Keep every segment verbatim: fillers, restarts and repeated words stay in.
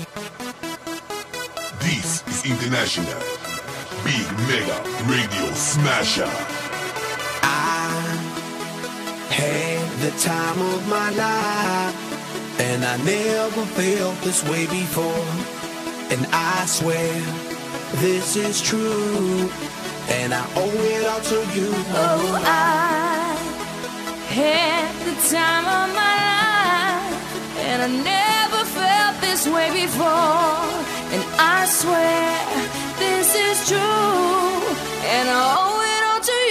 This is International Big Mega Radio Smasher. I had the time of my life, and I never felt this way before. And I swear this is true, and I owe it all to you. Oh, I had the time of my life, and I never felt this way before. And I swear this is true, and I owe it all to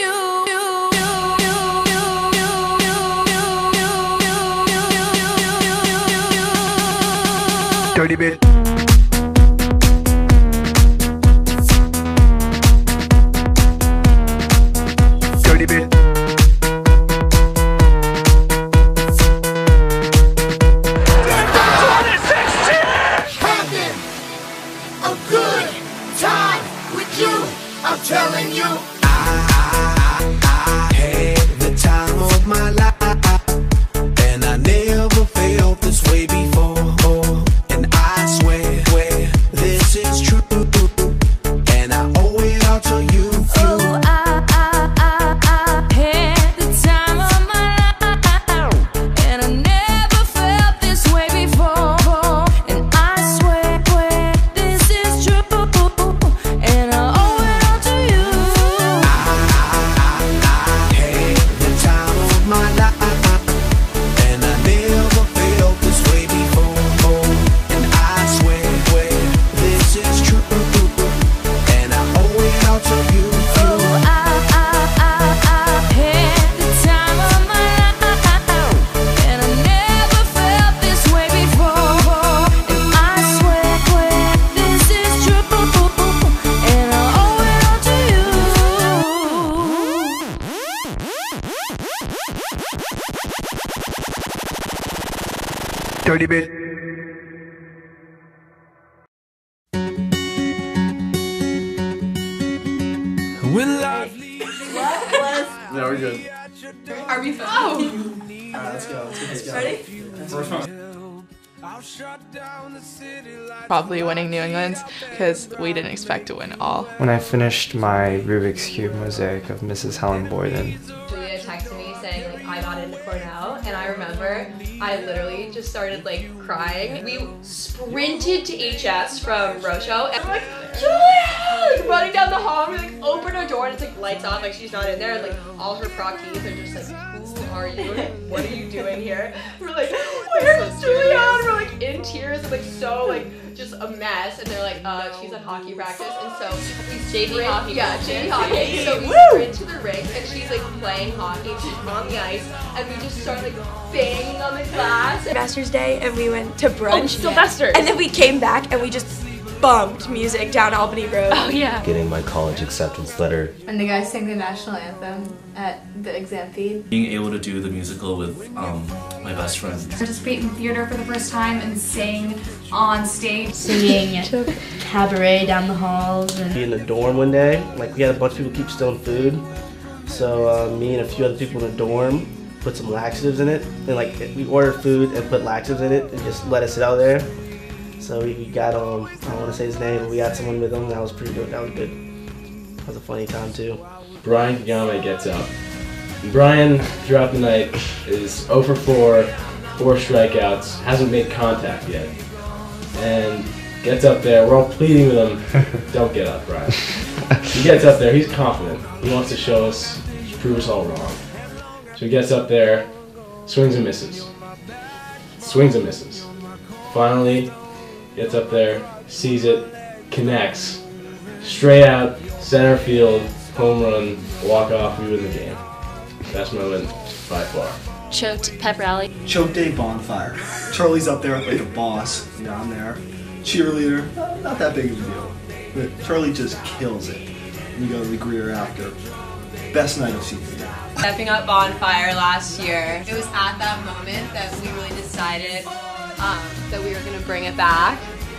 you. Dirty bit. Dirty bit. I'm telling you, I, I, I had the time of my life, and I never felt this way before. And I swear, swear this is true, and I owe it all to you. Oh, I, I, I, I had the time of my life, and I never felt this way before. And I swear, swear this is true, and I owe it all to you. Dirty bit. When life leaves. What was? No, we're good. Are we filming? Alright, let's go. Let's go. Let's go. Ready? First one. Probably winning New England's because we didn't expect to win all. When I finished my Rubik's Cube mosaic of Missus Helen Boyden. Julia texted me saying like I got into Cornell, and I remember I literally just started like crying. We sprinted to H S from Rocho, and we're like, Julia! Like, running down the hall, and we like open her door, and it's like lights off, like she's not in there, and like all her pro keys are just like, who are you? What are you doing here? We're like, where's Julia? And we're like in tears and like so like just a mess, and they're like, uh, she's at hockey practice, and so we J V hockey. Yeah, J V hockey. So we sprint to the rink, and she's like playing hockey. She's on the ice, and we just start like banging on the glass. Master's Day, and we went to brunch. Oh, Sylvester. And then we came back, and we just bumped music down Albany Road. Oh yeah. Getting my college acceptance letter. And the guys sang the national anthem at the exam feed. Being able to do the musical with um, my best friend. Participate in theater for the first time and sing on stage. Singing cabaret down the halls. And be in the dorm one day, like we had a bunch of people keep stealing food. So uh, me and a few other people in the dorm put some laxatives in it. And like we ordered food and put laxatives in it and just let it sit out there. So we, we got, um, I don't want to say his name, but we got someone with him. That was pretty good. That was good. That was a funny time too. Brian Kagame gets up. Brian, throughout the night, is zero for four, four strikeouts, hasn't made contact yet. And gets up there, we're all pleading with him, don't get up, Brian. He gets up there, he's confident. He wants to show us, prove us all wrong. So he gets up there, swings and misses. Swings and misses. Finally, gets up there, sees it, connects. Straight out, center field, home run, walk off, we win the game. Best moment by far. Choked pep rally. Choke day bonfire. Charlie's up there like a boss down there. Cheerleader, not, not that big of a deal. But Charlie just kills it. We go to the Greer after. Best night of senior year. Stepping up bonfire last year. It was at that moment that we really decided um, that we were going to bring it back.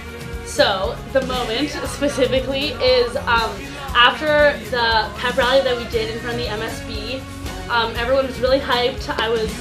So the moment specifically is um, after the pep rally that we did in front of the M S B. Um, everyone was really hyped. I was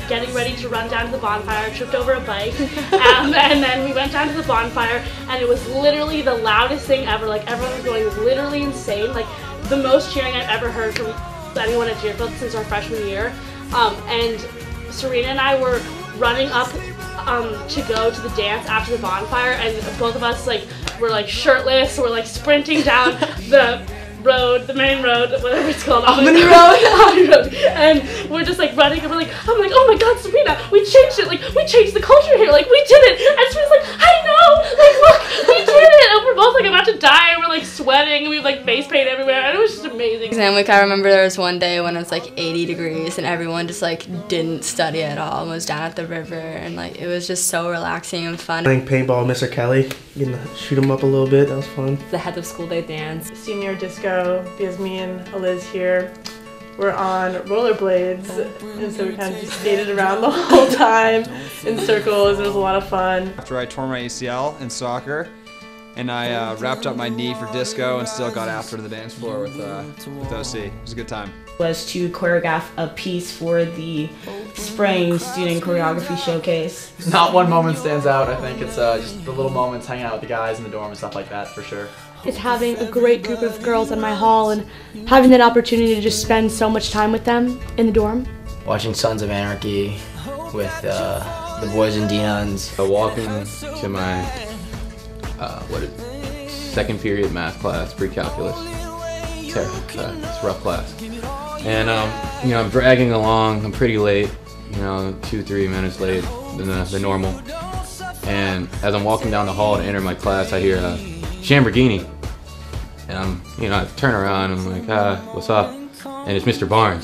getting ready to run down to the bonfire, tripped over a bike, um, and then we went down to the bonfire, and it was literally the loudest thing ever. Like, everyone was going literally insane. Like, the most cheering I've ever heard from anyone at Deerfield since our freshman year. Um, and Serena and I were running up um, to go to the dance after the bonfire, and both of us like were like shirtless. We're like sprinting down the road, the main road, whatever it's called, Albany Road, Albany Road, and we're just like running, and we're like, I'm like, oh my God, Serena, we changed it, like we changed the culture here, like we did it, and Serena's like, I know, like look, we did it, and we're both like about to die, and we're like sweating, and we have like face paint everywhere, and it was just amazing. Exam week, I remember there was one day when it was like eighty degrees, and everyone just like didn't study at all, and was down at the river, and like it was just so relaxing and fun. Playing paintball with Mister Kelly, getting to shoot him up a little bit, that was fun. The head of school day dance. Senior disco, because me and Eliz here were on rollerblades, and so we kind of just skated around the whole time in circles. It was a lot of fun. After I tore my A C L in soccer, and I uh, wrapped up my knee for disco and still got after the dance floor with, uh, with O C. It was a good time. Was to choreograph a piece for the spring student choreography showcase. Not one moment stands out. I think it's uh, just the little moments hanging out with the guys in the dorm and stuff like that, for sure. It's having a great group of girls in my hall and having that opportunity to just spend so much time with them in the dorm. Watching Sons of Anarchy with uh, the boys in D-Nuns. Uh, walking to my uh, what is, second period math class, pre-calculus. Terrible, uh, it's a rough class. And um, you know, I'm dragging along. I'm pretty late. You know, two, three minutes late than the, the normal. And as I'm walking down the hall to enter my class, I hear a Lamborghini, and I'm, you know, I turn around and I'm like, ah, what's up? And it's Mister Barnes.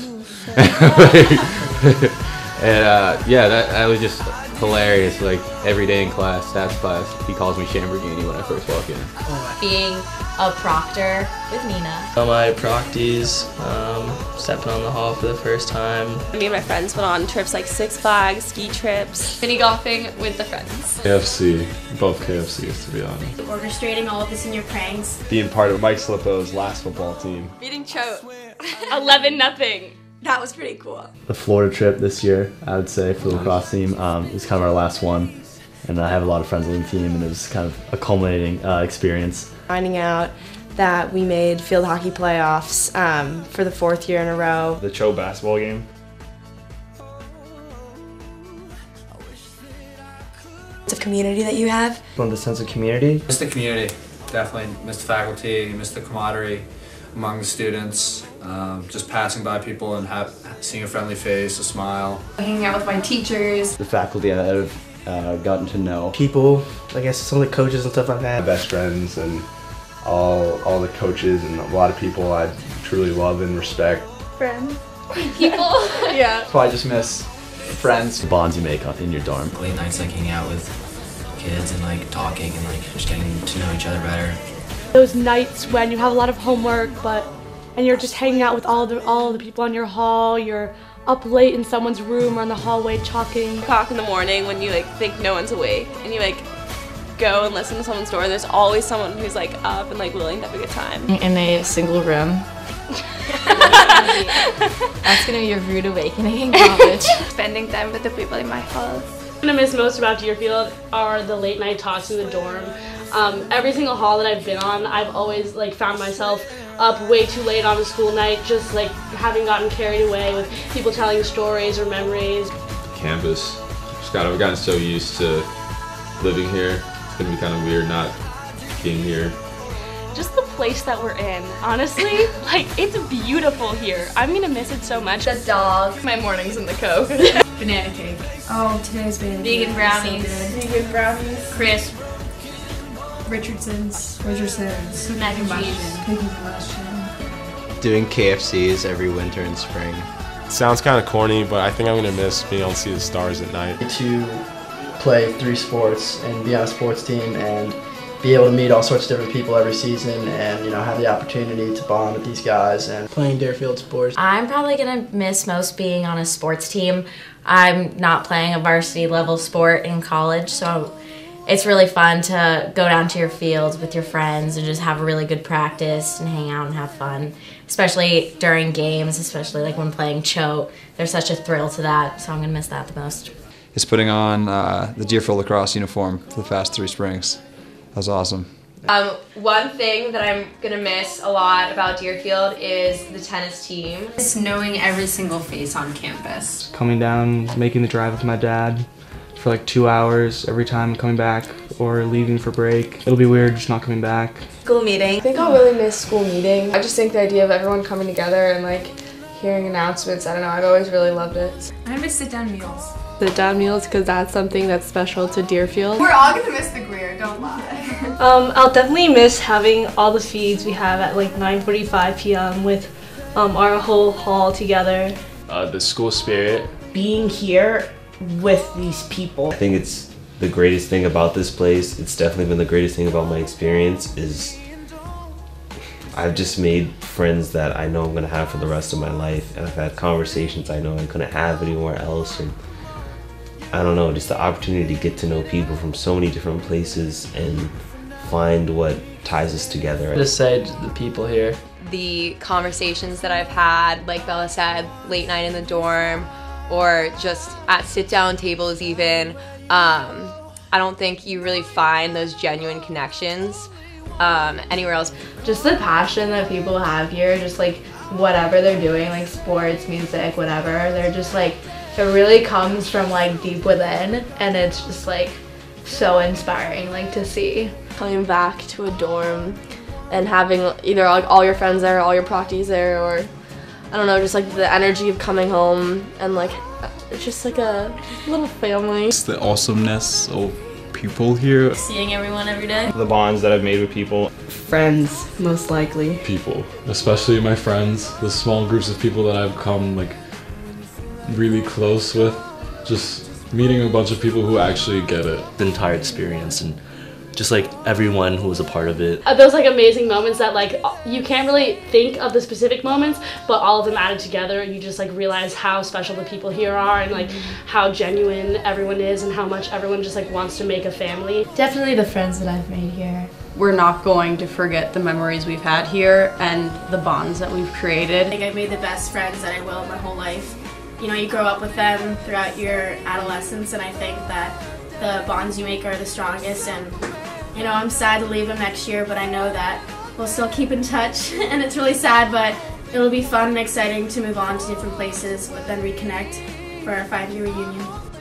And uh, yeah, that, that was just hilarious. Like every day in class, stats class, he calls me Lamborghini when I first walk in. Being a proctor with Nina. On my procties, um, stepping on the hall for the first time. Me and my friends went on trips like Six Flags, ski trips, mini golfing with the friends. K F C, both K F Cs to be honest. Orchestrating all of the senior pranks. Being part of Mike Slippo's last football team. Beating Choate. eleven nothing. That was pretty cool. The Florida trip this year, I would say, for the lacrosse team, um, it was kind of our last one. And I have a lot of friends on the team, and it was kind of a culminating uh, experience. Finding out that we made field hockey playoffs um, for the fourth year in a row. The Cho basketball game. It's a community that you have. From the sense of community. Miss the community, definitely. Miss the faculty, miss the camaraderie among the students. Um, just passing by people and have, seeing a friendly face, a smile. Hanging out with my teachers. The faculty that I've uh, gotten to know. People, I guess some of the coaches and stuff I've had. My best friends and all all the coaches and a lot of people I truly love and respect. Friends. People. Yeah. So I just miss friends. The bonds you make in your dorm. Late nights like hanging out with kids and like talking and like just getting to know each other better. Those nights when you have a lot of homework, but and you're just hanging out with all the all the people in your hall. You're up late in someone's room or in the hallway talking. O'clock in the morning when you like think no one's awake and you like go and listen to someone's door and there's always someone who's like up and like willing to have a good time. In a single room. That's gonna be a rude awakening in college. Spending time with the people in my hall. What I miss most about Deerfield are the late night talks in the dorm. Um, every single hall that I've been on, I've always like found myself up way too late on a school night, just like having gotten carried away with people telling stories or memories. Campus, just got I've gotten so used to living here. It's gonna be kind of weird not being here. Just the place that we're in, honestly, like it's beautiful here. I'm gonna miss it so much. The dog. My mornings in the Coke. Banana cake. Oh, today's banana Vegan cake. brownies. So Vegan brownies. Crisp. Richardson's. Richardson's. Mac and cheese. Cookie combustion. Doing K F Cs every winter and spring. Sounds kind of corny, but I think I'm gonna miss being able to see the stars at night. To play three sports and be on a sports team and be able to meet all sorts of different people every season and, you know, have the opportunity to bond with these guys and playing Deerfield sports. I'm probably gonna miss most being on a sports team. I'm not playing a varsity level sport in college, so it's really fun to go down to your fields with your friends and just have a really good practice and hang out and have fun, especially during games, especially like when playing Choate. There's such a thrill to that, so I'm gonna miss that the most. Is putting on uh, the Deerfield lacrosse uniform for the past three springs. That was awesome. Um, one thing that I'm gonna miss a lot about Deerfield is the tennis team. Just knowing every single face on campus. Coming down, making the drive with my dad for like two hours every time coming back or leaving for break. It'll be weird just not coming back. School meeting. I think I'll really miss school meeting. I just think the idea of everyone coming together and like hearing announcements, I don't know, I've always really loved it. I miss sit-down meals. Sit-down meals, because that's something that's special to Deerfield. We're all gonna miss the Greer, don't lie. Um, I'll definitely miss having all the feeds we have at like nine forty-five p m with um, our whole hall together. Uh, the school spirit. Being here with these people. I think it's the greatest thing about this place. It's definitely been the greatest thing about my experience is I've just made friends that I know I'm gonna have for the rest of my life, and I've had conversations I know I couldn't have anywhere else. And I don't know, just the opportunity to get to know people from so many different places and find what ties us together. Just say to the people here. The conversations that I've had, like Bella said, late night in the dorm, or just at sit-down tables even, um, I don't think you really find those genuine connections um, anywhere else. Just the passion that people have here, just like whatever they're doing, like sports, music, whatever, they're just like, it really comes from like deep within, and it's just like so inspiring like to see. Coming back to a dorm and having either like all your friends there, all your procties there, or I don't know, just like the energy of coming home and like it's just like a little family. It's the awesomeness of people here. Seeing everyone every day. The bonds that I've made with people. Friends, most likely. People, especially my friends, the small groups of people that I've come like really close with. Just meeting a bunch of people who actually get it. The entire experience and just like everyone who was a part of it. Uh, those like amazing moments that like you can't really think of the specific moments, but all of them added together, you just like realize how special the people here are and like how genuine everyone is and how much everyone just like wants to make a family. Definitely the friends that I've made here. We're not going to forget the memories we've had here and the bonds that we've created. I think I've made the best friends that I will my whole life. You know, you grow up with them throughout your adolescence, and I think that the bonds you make are the strongest. And you know, I'm sad to leave them next year, but I know that we'll still keep in touch. And it's really sad, but it'll be fun and exciting to move on to different places, but then reconnect for our five-year reunion.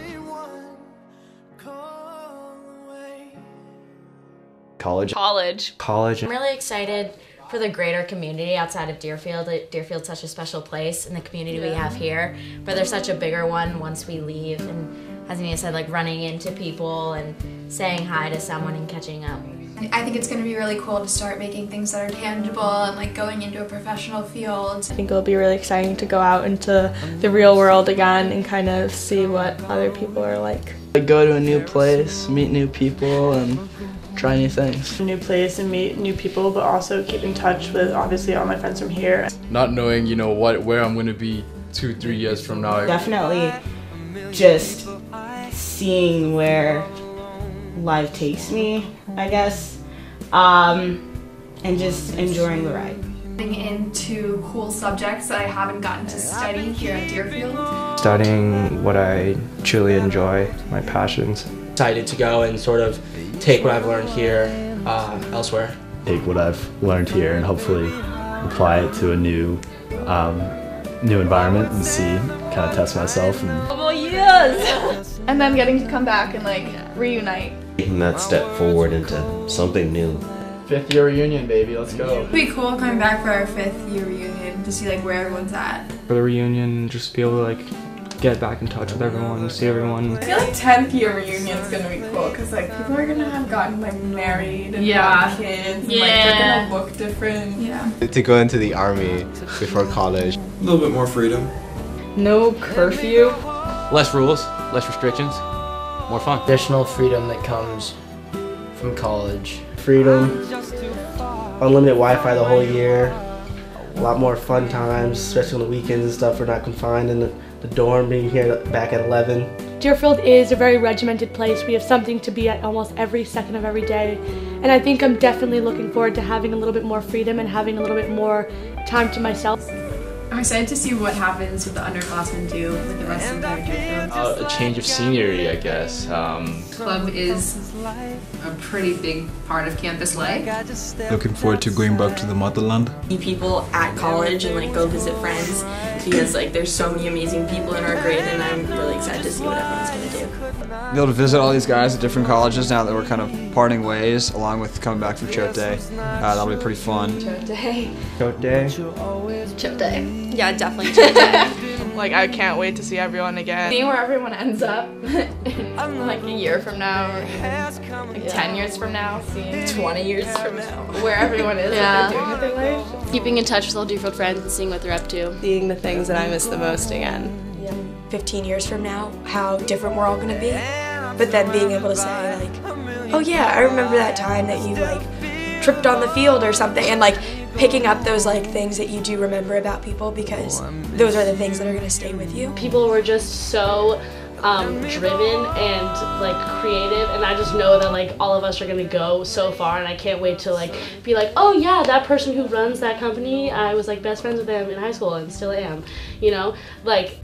College. College. College. I'm really excited for the greater community outside of Deerfield. Deerfield's such a special place in the community we have here, but there's such a bigger one once we leave. And as Mia said, like running into people and saying hi to someone and catching up. I think it's going to be really cool to start making things that are tangible and like going into a professional field. I think it'll be really exciting to go out into the real world again and kind of see what other people are like. Go to a new place, meet new people, and try new things. A new place and meet new people, but also keep in touch with obviously all my friends from here. Not knowing, you know, what where I'm going to be two, three years from now. Definitely just seeing where life takes me, I guess, um, and just enjoying the ride. Getting into cool subjects that I haven't gotten to study here at Deerfield. Studying what I truly enjoy, my passions. Excited to go and sort of take what I've learned here uh, elsewhere. Take what I've learned here and hopefully apply it to a new um, new environment and see, kind of test myself. And Oh yes! And then getting to come back and like reunite. Taking that step forward into something new. Fifth year reunion, baby, let's go. It'd be cool coming back for our fifth year reunion to see like where everyone's at. For the reunion, just be able to like get back in touch with everyone, see everyone. I feel like tenth year reunion is gonna be cool because like people are gonna have gotten like married and Yeah. have kids. And, Yeah. like they're gonna look different. Yeah. To go into the army before college. A little bit more freedom. No curfew. Less rules, less restrictions, more fun. Additional freedom that comes from college. Freedom, unlimited Wi-Fi the whole year, a lot more fun times, especially on the weekends and stuff. We're not confined in the, the dorm, being here back at eleven. Deerfield is a very regimented place. We have something to be at almost every second of every day. And I think I'm definitely looking forward to having a little bit more freedom and having a little bit more time to myself. I'm excited to see what happens with the underclassmen do with the rest of the Deerfield. Uh, a change of scenery, I guess. Um, Club is a pretty big part of campus life. Looking forward to going back to the motherland. See people at college and like go visit friends because like there's so many amazing people in our grade, and I'm really excited to see what everyone's going to do. Be able to visit all these guys at different colleges now that we're kind of parting ways, along with coming back for Choate Day. Uh, that'll be pretty fun. Choate Day. Choate Day. Choate Day. Yeah, definitely Choate Day. Like, I can't wait to see everyone again. Seeing where everyone ends up, in like a year from now, or even like yeah. ten years from now, seeing twenty years from now, where everyone is, yeah. what they're doing with their life. Keeping in touch with all Deerfield friends and seeing what they're up to. Seeing the things that I miss the most again. Yeah. fifteen years from now, how different we're all gonna be. But then being able to say like, oh yeah, I remember that time that you like tripped on the field or something, and like picking up those like things that you do remember about people, because those are the things that are gonna stay with you. People were just so um, driven and like creative, and I just know that like all of us are gonna go so far, and I can't wait to like be like, oh yeah, that person who runs that company, I was like best friends with them in high school and still am, you know, like.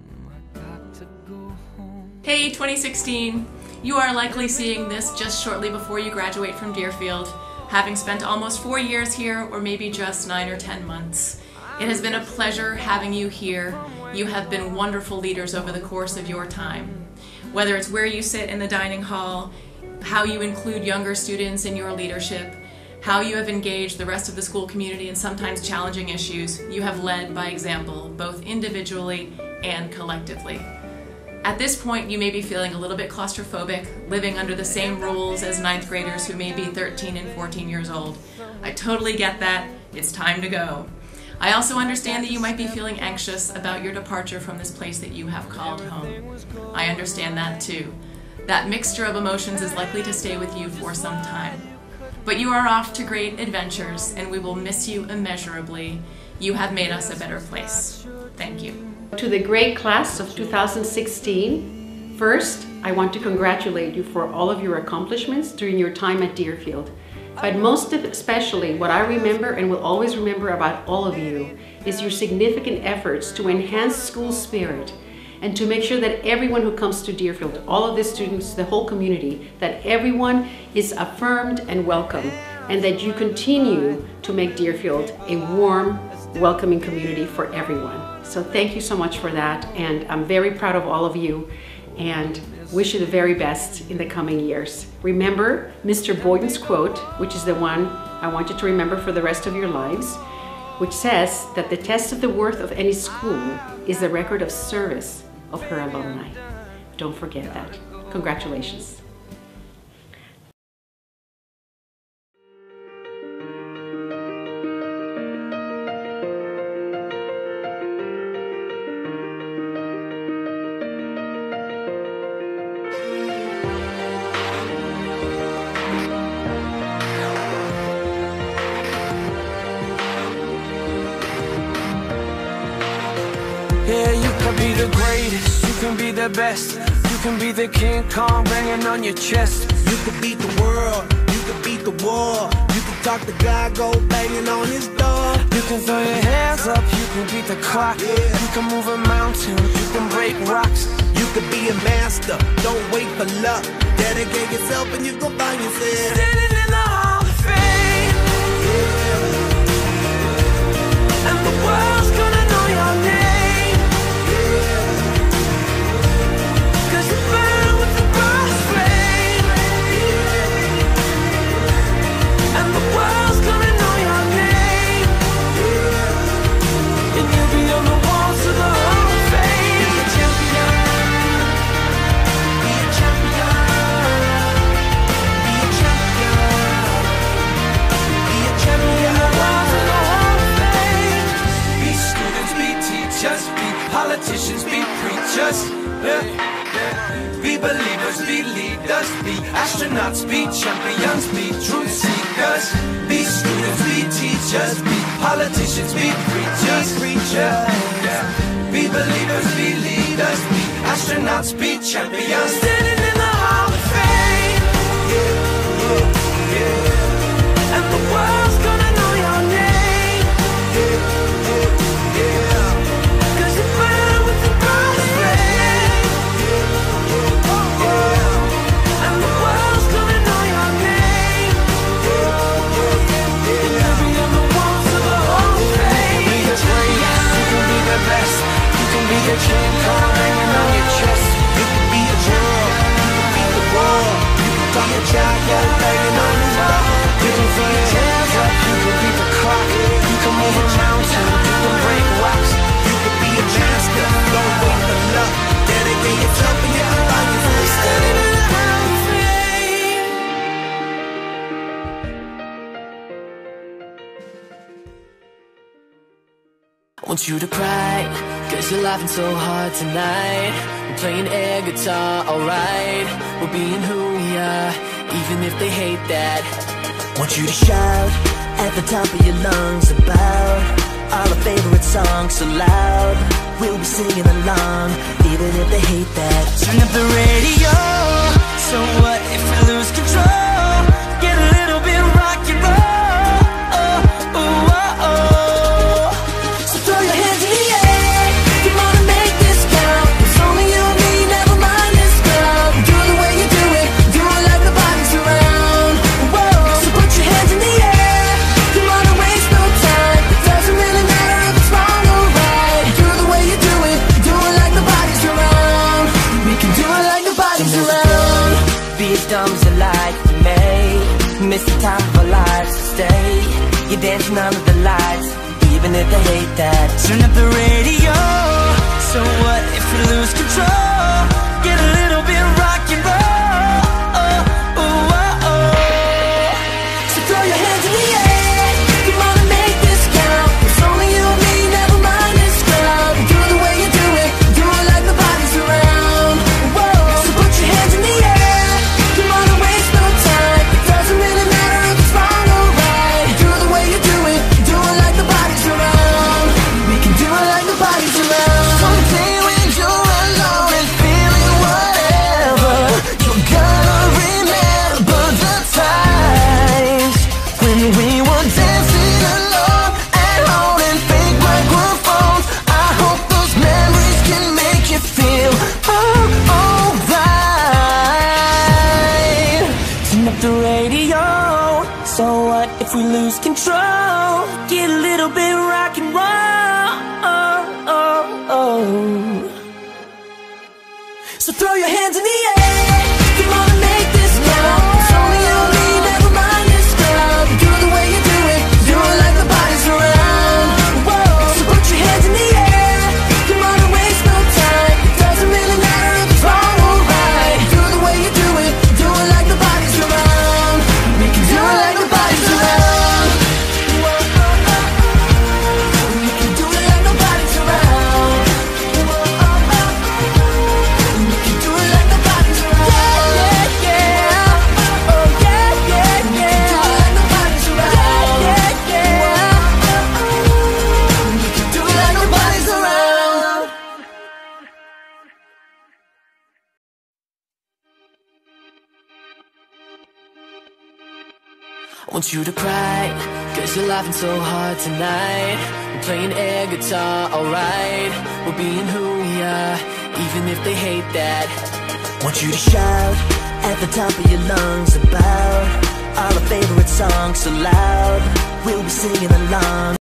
Hey twenty sixteen, you are likely seeing this just shortly before you graduate from Deerfield, having spent almost four years here, or maybe just nine or ten months. It has been a pleasure having you here. You have been wonderful leaders over the course of your time. Whether it's where you sit in the dining hall, how you include younger students in your leadership, how you have engaged the rest of the school community in sometimes challenging issues, you have led by example, both individually and collectively. At this point, you may be feeling a little bit claustrophobic, living under the same rules as ninth graders who may be thirteen and fourteen years old. I totally get that. It's time to go. I also understand that you might be feeling anxious about your departure from this place that you have called home. I understand that too. That mixture of emotions is likely to stay with you for some time. But you are off to great adventures, and we will miss you immeasurably. You have made us a better place. Thank you. To the great class of two thousand sixteen, first, I want to congratulate you for all of your accomplishments during your time at Deerfield. But most especially, what I remember and will always remember about all of you is your significant efforts to enhance school spirit and to make sure that everyone who comes to Deerfield, all of the students, the whole community, that everyone is affirmed and welcome, and that you continue to make Deerfield a warm, welcoming community for everyone. So thank you so much for that, and I'm very proud of all of you and wish you the very best in the coming years. Remember Mister Boyden's quote, which is the one I want you to remember for the rest of your lives, which says that the test of the worth of any school is the record of service of her alumni. Don't forget that. Congratulations. Yeah, you can be the greatest, you can be the best, you can be the King Kong banging on your chest. You can beat the world, you can beat the war, you can talk to God, go banging on his door. You can throw your hands up, you can beat the clock, yeah. You can move a mountain, you can break rocks. You can be a master, don't wait for luck. Dedicate yourself and you gon' find yourself standing in the Hall of Fame, yeah. And the world's gonna know your name. Politicians be preachers, yeah, yeah. Be believers, be leaders, be astronauts, be champions, be truth seekers. Be students, be teachers, be politicians, be preachers, preachers, yeah. Be believers, be leaders. astronauts be champions. Standing in the Hall of Fame. Yeah, yeah, yeah. And the world's gonna know your name. Yeah, yeah, yeah. Cause you burn with the brightest flame. Yeah, yeah. And the world's gonna know your name. Yeah, yeah, yeah. And you'll be on the walls of the Hall of Fame. You can be the greatest, you can be the best. You can be the dream car hanging on your chest. You can be the world, you can be the wall. You can dump a jacket banging on the wall. You can throw your hands up, you can be the clock. You can move a mountain, you can break rocks. You can be a master, don't wait for luck. Dedicate yourself and your life is really standing in the Hall of Fame. I want you to cry, cause you're laughing so hard tonight. We're playing air guitar, alright. We're being who we are, even if they hate that. Want you to shout at the top of your lungs about all our favorite songs so loud. We'll be singing along, even if they hate that. Turn up the radio, so what if we lose control? Get a little bit rock and roll. Oh, oh, oh, oh. So throw your hands in the air, come on and make this count. It's only you and me, never mind this crowd. Do it the way you do it, do it like nobody's around. Whoa, so put your hands in the air, come on and waste no time. It doesn't really matter if it's wrong or right. Do it the way you do it, do it like nobody's around. We can do it like nobody's around. Be as dumb as you like, you may miss the time of our lives to stay. You're dancing under the lights, even if they hate that. Turn up the radio, so what if we lose control? Get a little bit rock and roll. Oh, oh, oh, oh. So throw your hands in the air, come on and make this count. It's only you and me, never mind this crowd. Do it the way you do it, do it like nobody's around. Whoa, so put your hands in the air, come on and waste no time. It doesn't really matter if it's wrong or right. Do it the way you do it, do it like nobody's around. We can do it like nobody's around. Someday when you're alone and feeling whatever, you're gonna remember the times when we were dancing alone and holding fake microphones. I hope those memories can make you feel oh, alright. Turn up the radio, so what if we lose control? Get a little bit rock and roll. Oh, oh, oh. So throw your hands in the air, come on and make this count. It's only you and me, never mind this crowd. Do it the way you do it, do it like nobody's around. Whoa, so put your hands in the air, come on and waste no time. It doesn't really matter if it's wrong or right. Do it the way you do it, do it like nobody's around. We can do it like nobody's around. Whoa, oh, oh, oh. We can do it like nobody's around. Whoa, oh, oh, oh. We can do it like nobody's around. Yeah, yeah, oh yeah, yeah, yeah. We can do it like nobody's around. Yeah, yeah, we can do it like nobody's around. I want you to cry, cause you're laughing so hard tonight. We're playing air guitar, alright. We're being who we are, even if they hate that. Want you to shout at the top of your lungs about all our favorite songs so loud. We'll be singing along.